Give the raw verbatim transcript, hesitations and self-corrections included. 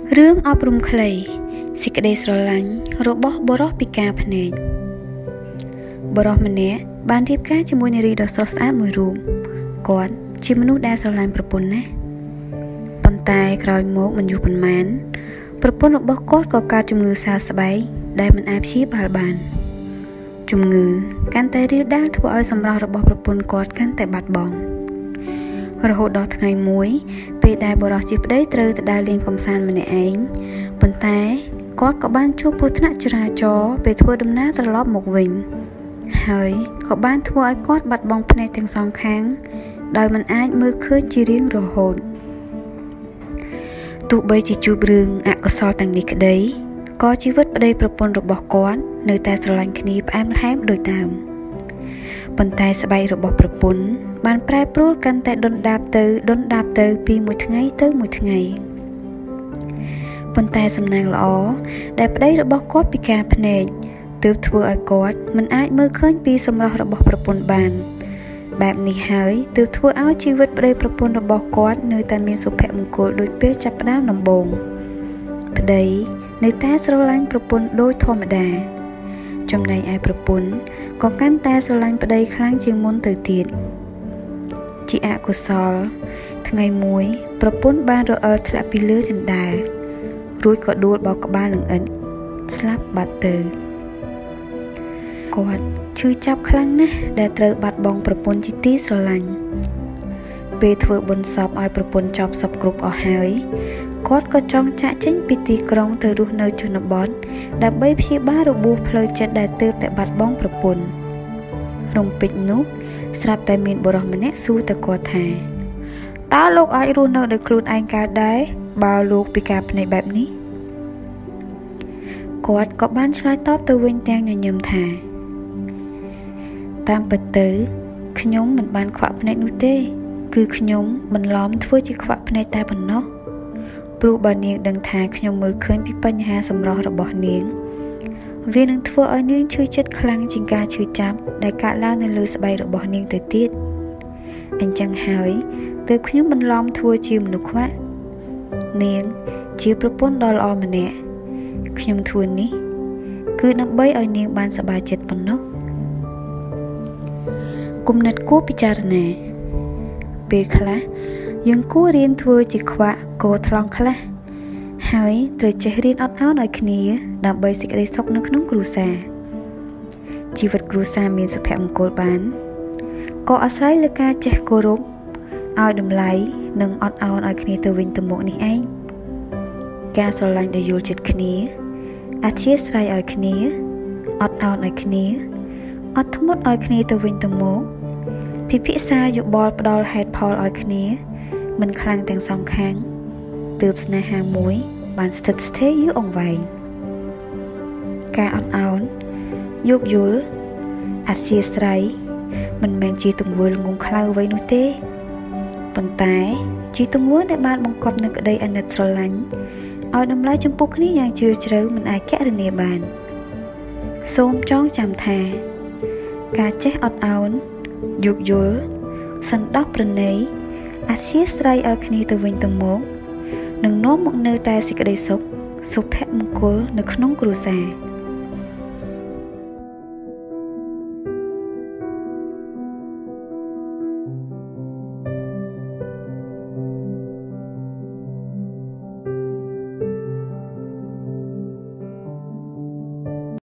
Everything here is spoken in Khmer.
រឿងអប់រំខ្លីសេចក្តីស្រឡាញ់របស់បុរសពិការភ្នែកបុរសម្នាក់បានរៀបការជាមួយនារីដ៏ស្រស់ស្អាតមួយរូបគាត់ជាមនុស្សដែលស្រឡាញ់ប្រពន្ធណាស់ប៉ុន្តែក្រោយមកមិនយូរប៉ុន្មានប្រពន្ធរបស់គាត់ក៏កើតជំងឺសើស្បែកដែលមិនអាចព្យាបាលបានជំងឺកាន់តែរាលដាលធ្វើឲ្យសម្រស់របស់ប្រពន្ធគាត់កាន់តែបាត់បង់រហូតដល់ថ្ងៃមួយពេលដែលបុរសជាប្តីត្រូវទៅដើរលេងកម្សាន្តម្នាក់ឯងប៉ុន្តែគាត់ក៏បានជួបគ្រោះថ្នាក់ចរាចរណ៍ពេលធ្វើដំណើរត្រឡប់មកវិញហើយក៏បានធ្វើឲ្យគាត់បាត់បង់ភ្នែកទាំងសងខាងដោយមិនអាចមើលឃើញជារៀងរហូតទោះបីជាជួបរឿងអកុសលទាំងនេះក្តីក៏ជីវិតប្តីប្រពន្ធរបស់គាត់នៅតែស្រឡាញ់គ្នាផ្អែមល្ហែមដូចដើមប៉ុន្តែស្បែករបស់ប្រពន្ធបានប្រែប្រួលកាន់តែដុនដាបទៅដុនដាបទៅពីមួយថ្ងៃទៅមួយថ្ងៃប៉ុន្តែសំណាងល្អដែលប្តីរបស់គាត់ពិការភ្នែកទើបធ្វើឲ្យគាត់មិនអាចមើលឃើញពីសម្រស់របស់ប្រពន្ធបានបែបនេះហើយទើបធ្វើឲ្យជីវិតប្តីប្រពន្ធរបស់គាត់នៅតែមានសុភមង្គលដូចពេលចាប់ផ្ដើមដំបូងប្តីនៅតែស្រឡាញ់ប្រពន្ធដូចធម្មតាចំណែកឯប្រពន្ធក៏កាន់តែស្រឡាញ់ប្តីខ្លាំងជាងមុនទៅទៀតជាអកុសលថ្ងៃមួយប្រពន្ធបានរអិលធ្លាក់ពីលើជណ្ដើររួចក៏ដួលបោកក្បាលនឹងឥដ្ឋស្លាប់បាត់ទៅគាត់ឈឺចាប់ខ្លាំងណាស់ដែលត្រូវបាត់បង់ប្រពន្ធជាទីស្រឡាញ់ពេលធ្វើបុណ្យសពឲ្យប្រពន្ធចប់សពគ្រប់អស់ហើយគាត់ក៏ចង់ចាកចេញពីទីក្រុងទៅរស់នៅជនបទដើម្បីព្យាបាលរបួសផ្លូវចិត្តដែលទើបតែបាត់បង់ប្រពន្ធរំពេចនោះស្រាប់តែមានបុរសម្នាក់សួរទៅគាត់ថាតើលោកអាចរស់នៅដោយខ្លួនឯងកើតដែរបើលោកពិការភ្នែកបែបនេះគាត់ក៏បានឆ្លើយតបទៅវិញទាំងញញឹមថាតាមពិតទៅខ្ញុំមិនបានខ្វាក់ភ្នែកនោះទេគឺខ្ញុំបន្លំធ្វើជាខ្វាក់ភ្នែកតែប៉ុណ្ណោះព្រោះបើនាងដឹងថាខ្ញុំមើលឃើញពីបញ្ហាសម្រស់របស់នាងវានឹងធ្វើឲ្យនាងឈឺចិត្តខ្លាំងជាងការឈឺចាប់ដែលកើតឡើងនៅលើស្បែករបស់នាងទៅទៀតអញ្ចឹងហើយទើបខ្ញុំបន្លំធ្វើជាមនុស្សខ្វាក់នាងជាប្រពន្ធដ៏ល្អម្នាក់ខ្ញុំធ្វើនេះគឺដើម្បីឲ្យនាងបានសប្បាយចិត្តប៉ុណ្ណោះគំនិតគួរពិចារណាពេលខ្លះយើងគួររៀនធ្វើជាខ្វាក់កោថ្លង់ខ្លះហើយត្រូវចេះរៀនអត់ឱនឲ្យគ្នាដើម្បីសេចក្តីសុខនៅក្នុងគ្រួសារជីវិតគ្រួសារមានសុភមង្គលបានក៏អាស្រ័យលើការចេះគោរពឲ្យតម្លៃនិងអត់ឱនឲ្យគ្នាទៅវិញទៅមកនេះឯងការស្រឡាញ់ដែលយល់ចិត្តគ្នាអធ្យាស្រ័យឲ្យគ្នាអត់ឱនឲ្យគ្នាអត់ធ្មត់ឲ្យគ្នាទៅវិញទៅមកពិភាក្សាយោបល់ផ្ដល់ហេតុផលឲ្យគ្នាមិនខ្លាំងទាំងសងខាងទើបស្នេហាមួយបានស្ថិតស្ថេរយូរអង្វែងការអត់ឱនយោគយល់អធ្យាស្រ័យមិនមែនជាទង្វើល្ងង់ខ្លៅអ្វីនោះទេប៉ុន្តែជាទង្វើដែលបានបង្កប់នូវក្តីអាណិតស្រឡាញ់ឲ្យតម្លៃចំពោះគ្នាយ៉ាងជ្រាលជ្រៅមិនអាចកណនាបានសូមចងចាំថាការចេះអត់ឱនយោគយល់សន្តោសប្រណីអធ្យាស្រ័យឲ្យគ្នាទៅវិញទៅមកនឹងនាំមកនៅតែសេចក្តីសុខសុភមង្គលនៅក្នុងគ្រួសារ